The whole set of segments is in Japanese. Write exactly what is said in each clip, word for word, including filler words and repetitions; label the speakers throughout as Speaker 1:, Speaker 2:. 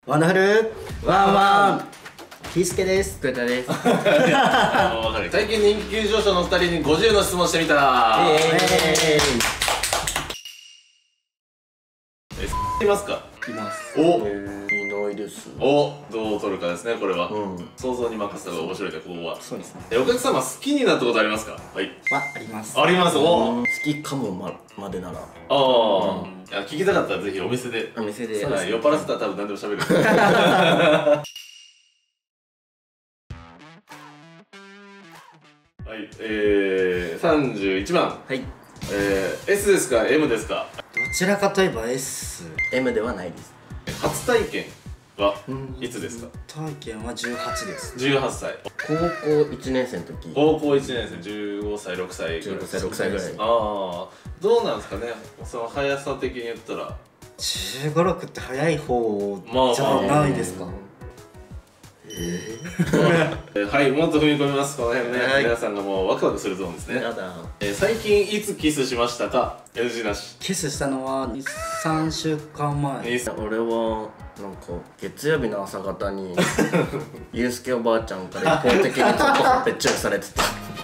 Speaker 1: ワンダフルワンワンピースケです。
Speaker 2: トヨタです。
Speaker 3: 最近人気急上昇のふたりにごじゅうの質問してみたら
Speaker 1: え
Speaker 3: いますか？
Speaker 1: います。
Speaker 3: お
Speaker 2: いないです。
Speaker 3: おどう取るかですね、これは。
Speaker 2: うん。
Speaker 3: 想像に任せた方が面白いね、ここは。
Speaker 1: そうですね。
Speaker 3: え、お客様好きになったことありますか？はい。
Speaker 1: はあります。
Speaker 3: あります。お
Speaker 2: 好きかもままでなら。
Speaker 3: ああ、いや、聞きたかったらぜひお店で。
Speaker 2: お店で。
Speaker 3: はい、酔っ払ってたら多分何でも喋る。はい、えー、さんじゅういちばん。
Speaker 1: はい。
Speaker 3: えー、S ですか M ですか？
Speaker 1: どちらかといえば S。
Speaker 2: エム ではないです。
Speaker 3: 初体験はいつですか？
Speaker 1: 体験はじゅうはちです。
Speaker 3: じゅうはっさい。
Speaker 2: 高校いちねん生の時。
Speaker 3: 高校いちねん生、じゅうごさい、ろくさいぐらい。
Speaker 2: じゅうごさい、ろくさいぐらい。
Speaker 3: ああ、どうなんですかね、その速さ的に言ったら。
Speaker 1: じゅうご、ろくって早い方
Speaker 3: まあ
Speaker 1: じゃないですか？
Speaker 3: えー、はい、もっと踏み込みます。この辺ね、
Speaker 2: はい、
Speaker 3: 皆さんがもうワクワクするゾーンですね。
Speaker 2: やだ。
Speaker 3: えー、最近いつキスしましたか？ エヌジー なし。
Speaker 1: キスしたのはに、さんしゅうかんまえ。
Speaker 2: 俺はなんか月曜日の朝方にゆうすけおばあちゃんから一方的にちょっとほっぺっちょいされてた。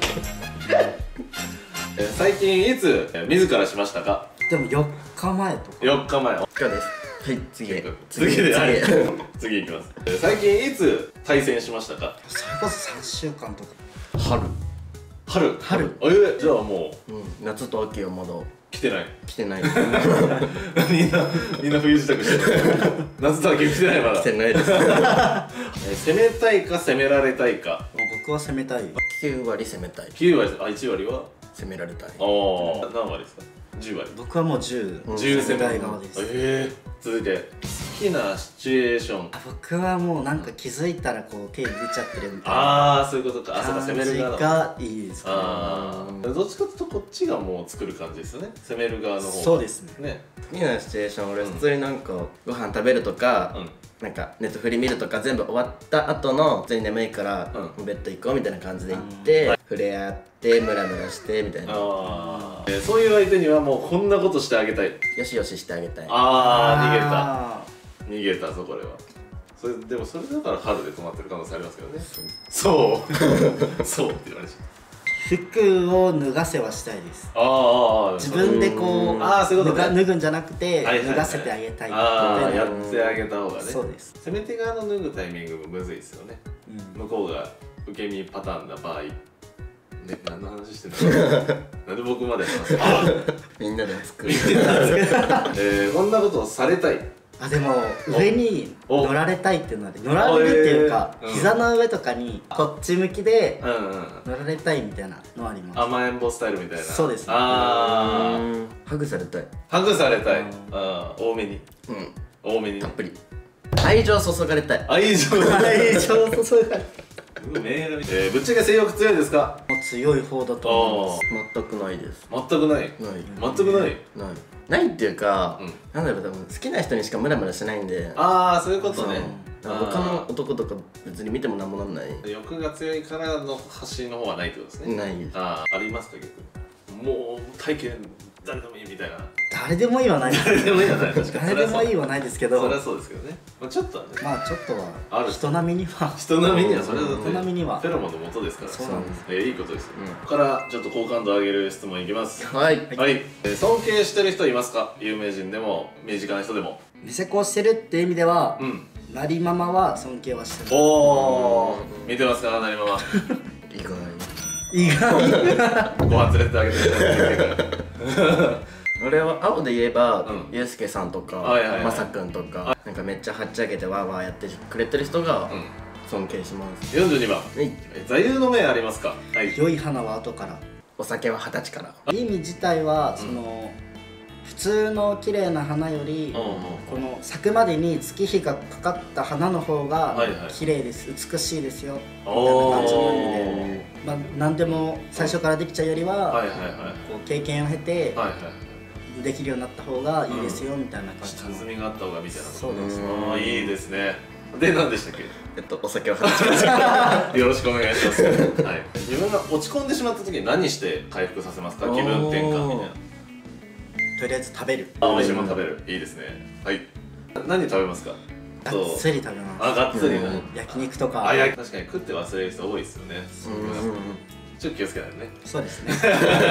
Speaker 3: えー、最近いつ、えー、自らしましたか？
Speaker 1: でもよっかまえとか。
Speaker 3: よっかまえ。
Speaker 2: 今日です。はい、次へ。
Speaker 3: 次で、はい、次いきます。えー、最近いつ対戦しましたか？
Speaker 1: それこそさんしゅうかんとか。
Speaker 2: 春。
Speaker 3: 春。
Speaker 1: 春。
Speaker 3: えー、じゃあもう、
Speaker 2: うん、夏と秋はまだ
Speaker 3: 来てない。
Speaker 2: 来てない。
Speaker 3: みんなみんな冬支度してる。夏と秋来てないまだ。
Speaker 2: 来てないです。
Speaker 3: えー、攻めたいか攻められたいか。
Speaker 1: 僕は攻めたい。
Speaker 2: きゅうわり攻めたい。
Speaker 3: きゅうわり、あ、いちわりは
Speaker 2: 攻められたい。
Speaker 3: ああ、何割ですか？じゅうわり。
Speaker 1: 僕はもうじゅう、
Speaker 3: じゅう
Speaker 1: 攻めたい側です。
Speaker 3: ええ。続いて好きなシチュエーション。
Speaker 1: あ、僕はもうなんか気づいたらこう手出ちゃってるみたいな。
Speaker 3: ああ、そういうことか。あ、そうか、攻める側
Speaker 1: がいいですかね。
Speaker 3: ああ、どっちかというとこっちがもう作る感じですよね。攻める側の方が。
Speaker 1: そうですね。
Speaker 3: ね。
Speaker 2: 好きなシチュエーション、俺普通になんかご飯食べるとか、
Speaker 3: うん、
Speaker 2: なんかネットフリ見るとか全部終わった後の普通に眠いから、
Speaker 3: うん、
Speaker 2: ベッド行こうみたいな感じで行って、うん、触れ合ってムラムラしてみたいな。
Speaker 3: あ、えー、そういう相手にはもうこんなことしてあげたい。
Speaker 2: よしよししてあげたい。
Speaker 3: ああ、逃げた逃げたぞこれは。それでもそれだから春で止まってる可能性ありますけどね。そうそうって言われちゃう。
Speaker 1: 服を脱がせはしたいです。
Speaker 3: ああ、
Speaker 1: 自分でこう
Speaker 3: ああ、そういうことね。
Speaker 1: 脱ぐんじゃなくて脱がせてあげたい。
Speaker 3: ああ、やってあげた方がね。
Speaker 1: そうです。
Speaker 3: 攻め手側の脱ぐタイミングもむずいですよね。向こうが受け身パターンな場合。ね、何の話してんの？なんで僕まで話す？
Speaker 2: みんなで作る。
Speaker 3: えー、こんなことをされたい。
Speaker 1: あ、でも上に乗られたいっていうのは乗られるっていうか、膝の上とかにこっち向きで乗られたいみたいなのあります。
Speaker 3: 甘えん坊スタイルみたいな。
Speaker 1: そうですね。
Speaker 3: ああ、
Speaker 2: ハグされたい。
Speaker 3: ハグされたい。ああ、多めに。
Speaker 2: うん、
Speaker 3: 多めに。
Speaker 2: たっぷり。愛情注がれたい。
Speaker 3: 愛情
Speaker 1: 愛情注がれたい。
Speaker 3: えー、ぶっちゃけ性欲強いですか？
Speaker 1: 強い方だと思います。
Speaker 2: 全くないです。
Speaker 3: 全くない。
Speaker 2: ない。
Speaker 3: 全くない。
Speaker 2: ない。ないっていうか、
Speaker 3: うん、
Speaker 2: なんだろう、多分好きな人にしかムラムラしないんで。
Speaker 3: ああ、そういうことね。
Speaker 2: 他の男とか別に見てもなんもなんない。
Speaker 3: 欲が強いからの発信の方はないってことですね。
Speaker 2: ない。
Speaker 3: ああ、ありますか逆に。もう体験誰でもいいみたいな。
Speaker 1: 誰でもいいはないです。
Speaker 3: 誰でもいいはない。
Speaker 1: 誰でもいいはないですけど。
Speaker 3: それはそうですけどね。まあちょっとはね。
Speaker 1: まあちょっとは
Speaker 3: ある。
Speaker 1: 人並みには。
Speaker 3: 人並みにはそれだって。
Speaker 1: 人並みには。
Speaker 3: フェロモンの元ですから。
Speaker 1: そうなんです。
Speaker 3: え、いいことですよ。ここからちょっと好感度上げる質問いきます。
Speaker 2: はい。
Speaker 3: はい。尊敬してる人いますか？有名人でも身近な人でも。
Speaker 1: 見せ子してるっていう意味では、
Speaker 3: うん。
Speaker 1: なりママは尊敬はしてる。
Speaker 3: おお。見てますか？なりママ。
Speaker 2: 意外。
Speaker 1: 意外。
Speaker 3: ご飯連れてあげて。
Speaker 2: 俺は青で言えば、ゆうすけさんとかまさくんとか、
Speaker 3: はい、
Speaker 2: なんかめっちゃはっちゃけてわーわーやってくれてる人が尊敬します。
Speaker 3: よんじゅうにばん、座右の銘ありますか？
Speaker 1: はい、良い花は後から、
Speaker 2: お酒は二十歳から。
Speaker 1: 意味自体はその、うん、普通の綺麗な花より、うん、この咲くまでに月日がかかった花の方が綺麗です、はいはい、美しいですよみたいな感じの意味で、まあ、何でも最初からできちゃうよりは経験を経て、はいはい、できるようになった方がいいですよみたいな感じの、
Speaker 3: 下積みがあった方がみたいなこと。
Speaker 1: そうです。
Speaker 3: ああ、いいですね。で、何でしたっけ？
Speaker 2: えっと、お酒をはちか
Speaker 3: よろしくお願いします。はい。自分が落ち込んでしまった時に何して回復させますか？気分転換みたいな。
Speaker 1: とりあえず食べる。
Speaker 3: あ、美味しいもの食べる。いいですね。はい。何食べますか？ と
Speaker 1: がっつり食べます。
Speaker 3: あ、がっつりな、
Speaker 1: 焼肉とか。
Speaker 3: あ、確かに食って忘れる人多いですよね。ちょっと気をつけないとね。
Speaker 1: そうですね。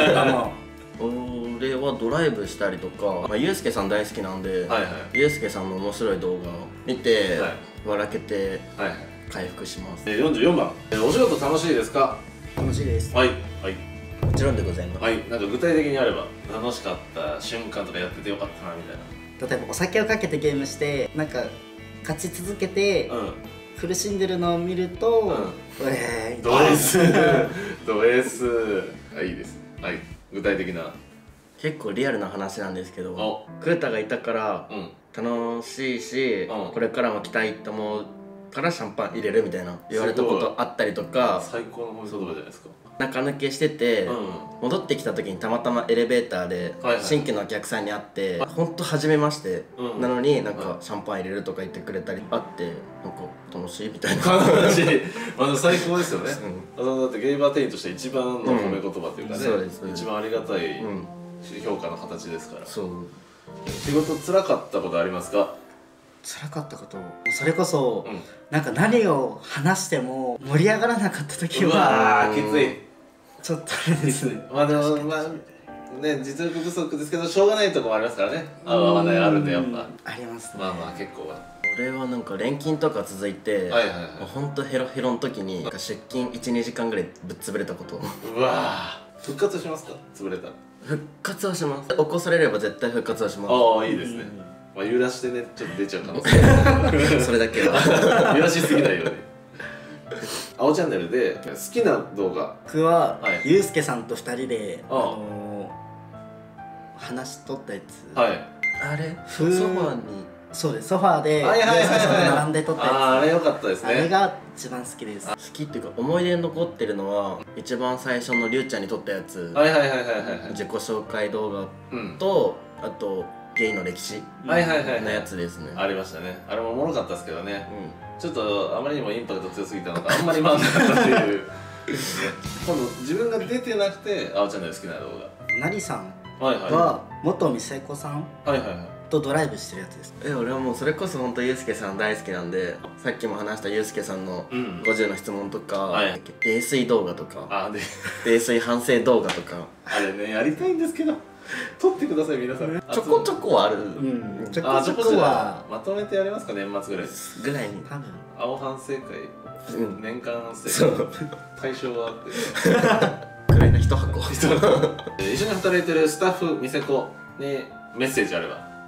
Speaker 2: 俺はドライブしたりとか、まあ、ゆうすけさん大好きなんで、はいはい、ゆうすけさんの面白い動画を見て、はい、笑けて回復します。
Speaker 3: よんじゅうよんばん、お仕事楽しいですか？
Speaker 1: 楽しいです。
Speaker 3: はいはい、
Speaker 2: もちろんでございます。
Speaker 3: はい、なんか具体的にあれば楽しかった瞬間とかやっててよかったなみたいな。
Speaker 1: 例えばお酒をかけてゲームしてなんか勝ち続けて、うん、苦しんでるのを見ると、うん、えー、
Speaker 3: ド S ド S あ、いいです。はい、具体的な
Speaker 2: 結構リアルな話なんですけど、クータがいたから楽しいし、うん、これからも来たいと思うからシャンパン入れるみたいな言われたことあったりとか、
Speaker 3: 最高の言葉じゃないですか。
Speaker 2: 中抜けしてて、うん、戻ってきた時にたまたまエレベーターで新規のお客さんに会って、はいはい、ほんと初めまして、うん、なのになんかシャンパン入れるとか言ってくれたりあって、なんか楽しいみたいな。
Speaker 3: 楽しい、あの最高ですよね。うん、だってゲイバー店員として一番の褒め言葉っていうかね、うん、一番ありがたい評価の形ですから。そう、仕事辛かったことありますか？
Speaker 1: 辛かったこと、それこそ、うん、なんか何を話しても盛り上がらなかった時は、
Speaker 3: うわーきつい、
Speaker 1: ちょっとあれですね。
Speaker 3: まあでもまあね、実力不足ですけどしょうがないところもありますからね。合う合わないあるんで、やっぱ
Speaker 1: ありますね。
Speaker 3: まあまあ結構は
Speaker 2: 俺はなんか連勤とか続いて、ほんとヘロヘロの時に出勤いち、にじかんぐらいぶっ潰れたこと。
Speaker 3: うわー、復活しますか？潰れたら
Speaker 2: 復活はします。起こされれば絶対復活はします。
Speaker 3: ああ、いいですね。まあ揺らしてね、ちょっと出ちゃう可能性
Speaker 2: それだけは
Speaker 3: 揺らしすぎないように。青チャンネルで好きな動画、
Speaker 1: 僕はゆうすけさんとふたりであの話しとったやつ、
Speaker 2: はい、あれソファに、
Speaker 1: そうです、ソファーでゆうすけさんと並んで撮ったやつ、
Speaker 3: あれ良かったですね。
Speaker 1: あれが一番好きです。
Speaker 2: 好きっていうか思い出に残ってるのは一番最初のりゅうちゃんに撮ったやつ、自己紹介動画と、あとゲイの歴史のやつですね。
Speaker 3: ありましたね。あれもおもろかったですけどね、ちょっとあまりにもインパクト強すぎたのかあんまり回んなかったっていう今度自分が出てなくて青チャンネル好きな動画、
Speaker 1: なりさんは元美聖子さんとドライブしてるやつです。
Speaker 2: え、俺はもうそれこそ本当ゆうすけさん大好きなんで、さっきも話したゆうすけさんのごじゅうの質問とか、泥酔動画とか、泥酔反省動画とか、
Speaker 3: あれね、やりたいんですけど撮ってください皆さん。
Speaker 2: ちょこちょこある。
Speaker 1: ちょこちょこは
Speaker 3: まとめてやりますか、年末ぐらい
Speaker 2: ぐらいに。多分
Speaker 3: 青反省会、年間反省会対象はって
Speaker 2: ぐらいの一箱。
Speaker 3: 一緒に働いてるスタッフ店子にメッセージあれば。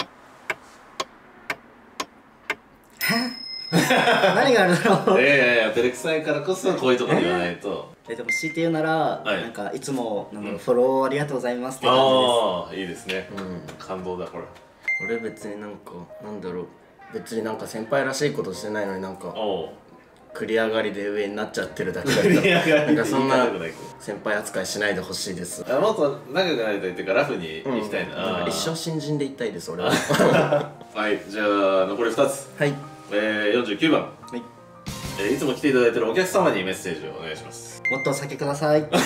Speaker 1: 何があるだろう。
Speaker 3: いやいやいや、照れくさいからこそこういうところ言わないと。
Speaker 1: え、でも強いて言うなら、はい、なんかいつもなんだろう、フォローありがとうございますって感じです。
Speaker 3: ああ、いいですね。うん、感動だこれ。
Speaker 2: 俺別になんかなんだろう、別になんか先輩らしいことしてないのになんか繰り上がりで上になっちゃってるだけだから、なんかそんな先輩扱いしないでほしいです。
Speaker 3: あ、もっと仲良くなりたいっていうかラフに行きたいな。
Speaker 2: 一生新人でいたいです俺は。
Speaker 3: はい、じゃあ残りふたつ。
Speaker 2: はい。
Speaker 3: えー、よんじゅうきゅうばん、はい、えー、いつも来ていただいているお客様にメッセージをお願いします。
Speaker 1: もっとお酒ください。間違い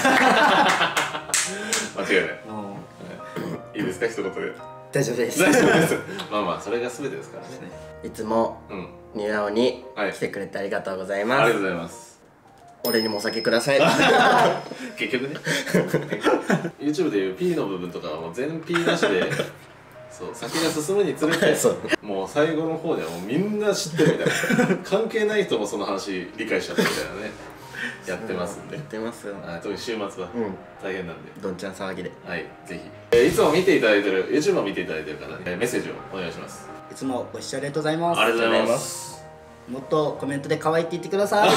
Speaker 3: ない。いいですか、一言で。
Speaker 1: 大丈夫です。
Speaker 3: 大丈夫です。まあまあそれが全てですからね。
Speaker 2: いつもニューアオに来てくれてありがとうございます。
Speaker 3: ありがとうございます。
Speaker 2: 俺にもお酒ください。
Speaker 3: 結局ね。YouTube でいう P の部分とかはもう全 P なしで。そう、先が進むにつれてもう最後の方ではもうみんな知ってるみたいな、関係ない人もその話理解しちゃったみたいなね、やってますんで。
Speaker 2: やってますよ。
Speaker 3: 特に週末は大変なんで、
Speaker 2: どんちゃん騒ぎで、
Speaker 3: はい、ぜひいつも見ていただいてる YouTube を見ていただいてる方にメッセージをお願いします。
Speaker 1: いつもご視聴ありがとうございます。
Speaker 3: ありがとうございます。
Speaker 1: もっとコメントで可愛いって言ってください。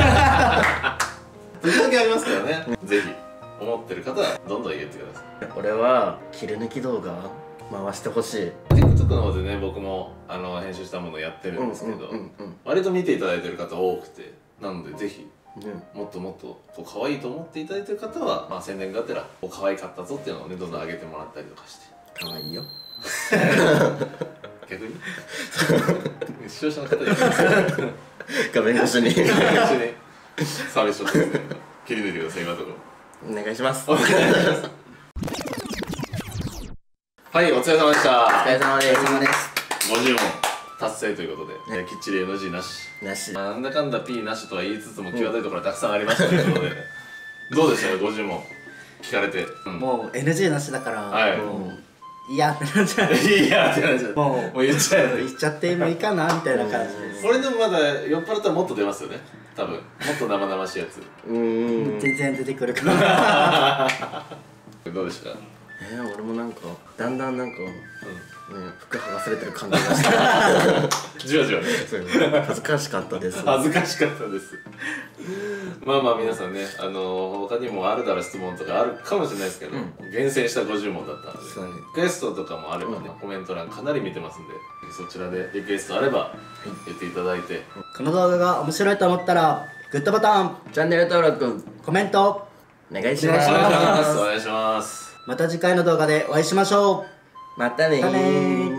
Speaker 3: 時々ありますからね。ぜひ思ってる方はどんどん言ってください。
Speaker 2: 俺は切り抜き動画回してほしい。
Speaker 3: TikTok の方でね、僕もあの編集したものをやってるんですけど、割と見ていただいてる方多くて、なのでぜひ、うん、もっともっとこう可愛いと思っていただいてる方は、まあ、宣伝がてらこう可愛かったぞっていうのをね、どんどん上げてもらったりとかして。
Speaker 2: 可愛いよ。
Speaker 3: 逆に視聴者の方に
Speaker 2: 画面越しに
Speaker 3: サービスショットですね。切り抜いてください、今のとこ
Speaker 2: ろ。お願いします。
Speaker 3: お願いします。はい、お疲れ様でした。
Speaker 2: お疲れ様です。
Speaker 3: ごじゅう問達成ということで、ね、きっちり エヌジー なし
Speaker 2: なし、
Speaker 3: なんだかんだ P なしとは言いつつも際どいところはたくさんありましたということでどうでしたかごじゅう問聞かれて、
Speaker 1: うん、もう エヌジー なしだから、はい、もういやってなっちゃう
Speaker 3: いやってなっちゃう
Speaker 1: もう
Speaker 3: もう言っちゃう
Speaker 1: 言っちゃってもいいかなみたいな感じです。
Speaker 3: これでもまだ酔っ払ったらもっと出ますよね多分もっと生々しいやつ
Speaker 1: うん全然出てくるから
Speaker 3: どうでした？
Speaker 2: えー、俺もなんかだんだんなんか、うんね、服剥がされてる感じがした
Speaker 3: じわじわね
Speaker 2: 恥ずかしかったです
Speaker 3: 恥ずかしかったですまあまあ皆さんね、あのー、他にもあるだろ質問とかあるかもしれないですけど、うん、厳選したごじゅう問だったので、ね、リクエストとかもあればね、うん、コメント欄かなり見てますんでそちらでリクエストあれば言っていただいて、
Speaker 1: この動画が面白いと思ったらグッドボタン、
Speaker 2: チャンネル登録、
Speaker 1: コメント
Speaker 2: お願いします。
Speaker 3: お願いします。
Speaker 1: また次回の動画でお会いしましょう。
Speaker 2: またねー。